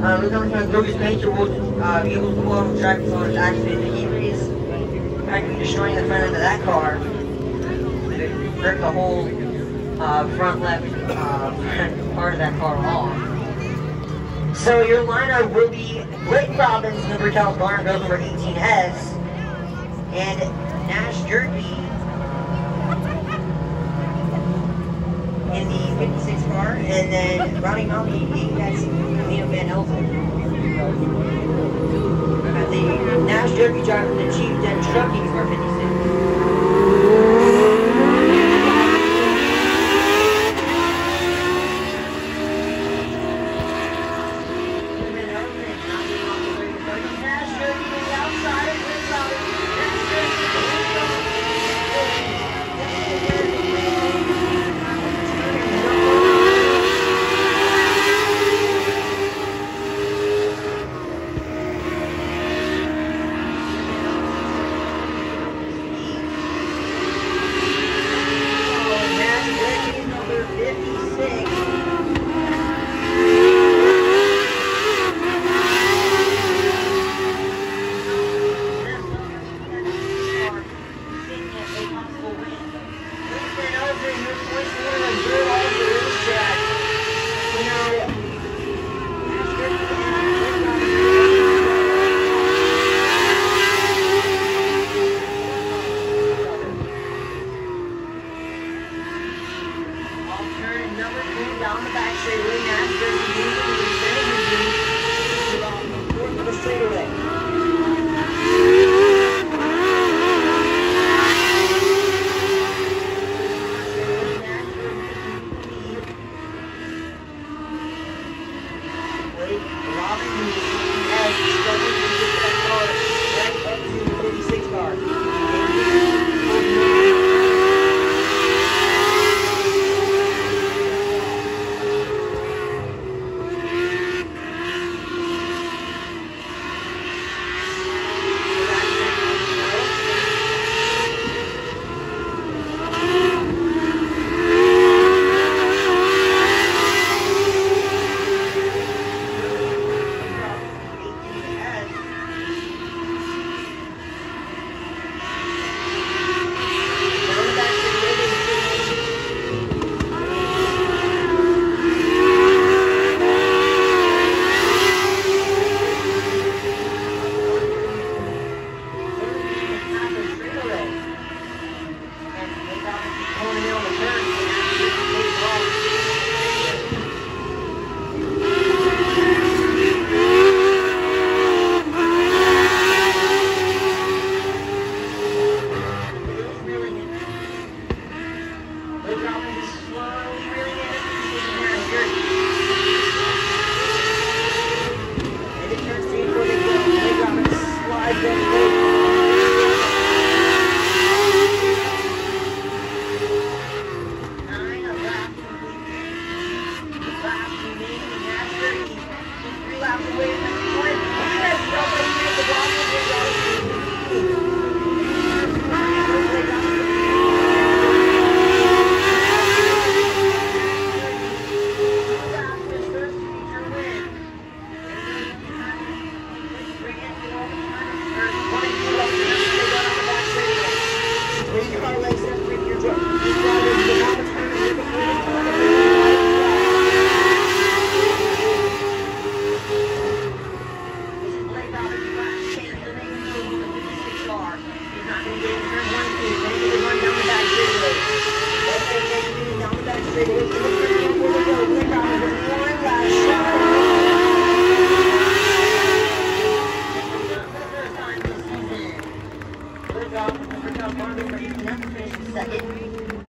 We're going to Group's paint will be able to pull off the track as long as accident. The heat is practically destroying the front end of that car. It ripped the whole front left front part of that car off. So your lineup will be Blake Robbins, number Cal Barn, goes number 18S, and Nash Jerky in the 56 car, and then rounding out the 8S, Liam Van Elton. At the Nash Jerky driver, the Chief Den Trucking car 56.